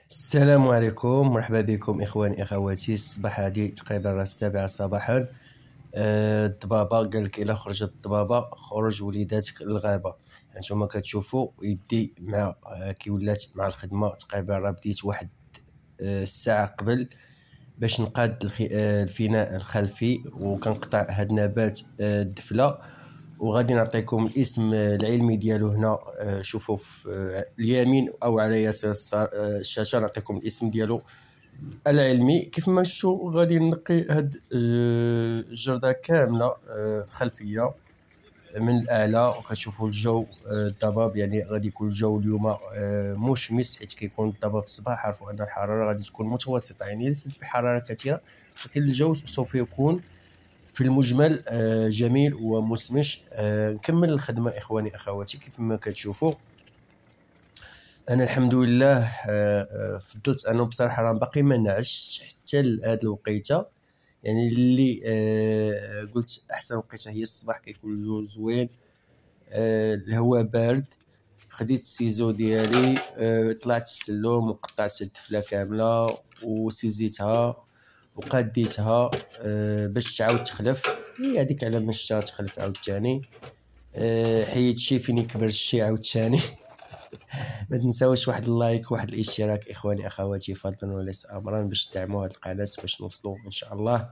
السلام عليكم، مرحبا بكم اخواني اخواتي. الصباح هادي تقريبا راه 7 صباحا. الضبابه قال لك الا خرجت الضبابه خرج وليداتك للغابه. هانتوما كتشوفوا يدي مع كي ولات مع الخدمه. تقريبا راه بديت واحد الساعه قبل باش نقاد الفناء الخلفي، وكنقطع هاد نبات الدفله. وغادي نعطيكم الاسم العلمي ديالو هنا. شوفوا في اليمين او على يسار الشاشه، نعطيكم الاسم ديالو العلمي. كيف ما شفتوا غادي نقي هاد الجردة كامله الخلفيه من الاعلى، وكتشوفوا الجو الضباب. يعني غادي يكون الجو اليوم مشمس، حيت كيكون الضباب في الصباح. عرفوا ان الحراره غادي تكون متوسطه، يعني ليست بحراره كثيره، لكن الجو سوف يكون في المجمل جميل ومشمس. نكمل الخدمه اخواني اخواتي. كيف ما كتشوفوا انا الحمد لله فضلت انه بصراحه راه باقي ما نعش حتى لهاد الوقيته. يعني اللي قلت احسن وقيته هي الصباح، كيكون الجو زوين، الهواء بارد. خديت السيزو ديالي، طلعت السلم وقطعت الدفله كامله وسيزيتها وقاديتها باش تعاود تخلف. هي هذيك على ما شتا تخلف عاوتاني. حيت شي فين يكبر الشي عاوتاني. ما تنساوش واحد اللايك واحد الاشتراك اخواني اخواتي، فضلا وليس امرا، باش تدعموا هذه القناه باش نوصلوا ان شاء الله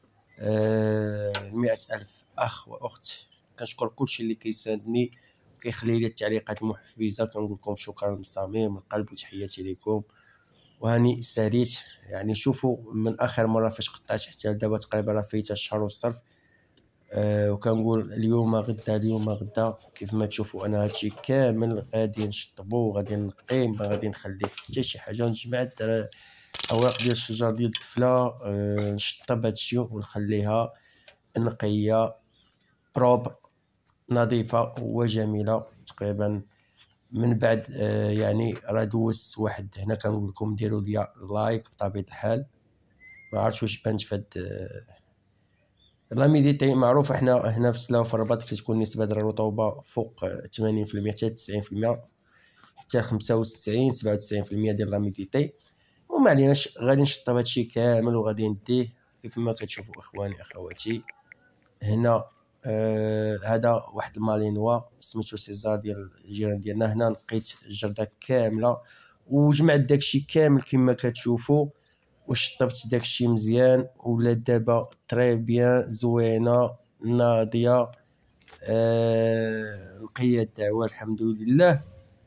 100,000 اخ واخت. كنشكر كلشي اللي كيساندني وكيخلي لي التعليقات المحفزه. كنقول لكم شكرا من الصميم من القلب وتحياتي لكم. وهاني ساليت. يعني شوفوا من اخر مره فاش قطعت حتى دابا تقريبا راه فايته الشهر والصرف. وكنقول اليوم غدا اليوم غدا. كيف ما تشوفوا انا هادشي كامل غادي نشطبو وغادي نقي، ما غادي نخلي حتى شي حاجه. نجمع اوراق ديال الشجر ديال الدفله، نشطب هادشي ونخليها نقيه بروب نظيفه وجميله. تقريبا من بعد يعني راه دوزت واحد هنا. كنقول لكم ديروا لي لايك بطبيعه الحال. ما عرفتش واش بانت في هاد لاميديتي. معروف احنا هنا في سلا وفي الرباط كتكون نسبه الرطوبه فوق 80% حتى 90% حتى 95 97% ديال لاميديتي. وما عليناش، غادي نشطب هادشي كامل وغادي نديه. كيف ما كتشوفوا اخواني اخواتي هنا. هذا واحد المالينوا سميتو سيزار ديال الجيران ديالنا. هنا لقيت الجرده كامله وجمعت داكشي كامل كما كتشوفوا، وشطبت داكشي مزيان. ولات دابا تري بيان زوينه ناضيه. نقيه الدعوه الحمد لله.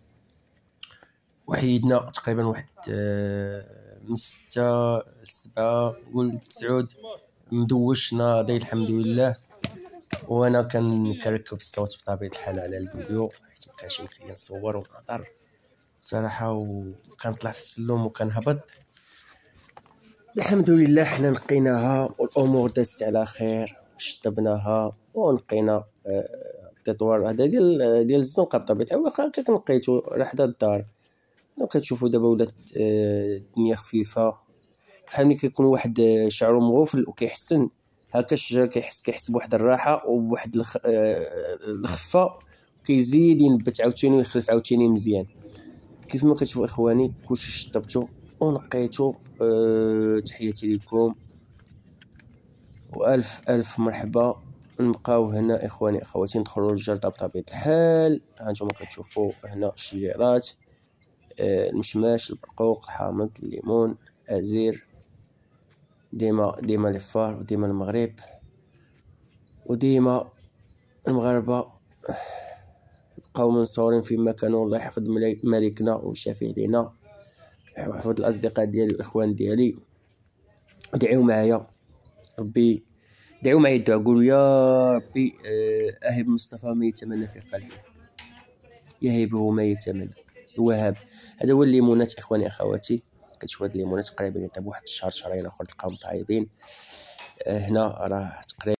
وحيدنا تقريبا واحد من 6 7 قول 9 مدوش ناضي الحمد لله. وانا كنركب الصوت بطبيعه الحال على الفيديو، حيت مكانش يمكن لي نصور ونهضر صراحه. وكنطلع في السلم وكنهبط. الحمد لله حنا نقيناها والامور دازت على خير. شطبناها ونقينا التطوار هذا ديال الزنقه بطبيعه الحال. هكا كنقيتو راه حدا الدار. كتشوفوا دابا ولات الدنيا خفيفه. فحال ملي كيكون واحد شعرو مغوفل وكيحسن هكا الشجر كيحس بواحد الراحه وبواحد الخفه، كيزيد ينبت عاوتاني ويخلف عاوتاني مزيان. كيف ما كتشوفوا اخواني كلشي شطبتو ونقيتو. تحياتي لكم والف الف مرحبا. نبقاو هنا اخواني اخواتي، ندخلوا للجرده بطبيعه الحال. هانتوما كتشوفوا هنا الشجيرات، المشماش البرقوق الحامض الليمون الازير. ديما لفار وديما المغرب وديما المغاربه بقاو منصورين فيما كانوا. الله يحفظ ملكنا ويشافيه لينا ويحفظ الاصدقاء ديالي والاخوان ديالي. ادعيو معايا ربي، دعيو معايا الدعاء. قولوا يا ربي اهب مصطفى ما يتمنى في قلبه، يهبه ما يتمنى الوهاب. هذا هو الليمونات اخواني اخواتي. كتشوفوا هاد الليمونات تقريبا يطيب واحد الشهر شهرين اخر تلقاهم طايبين. هنا راه تقريبا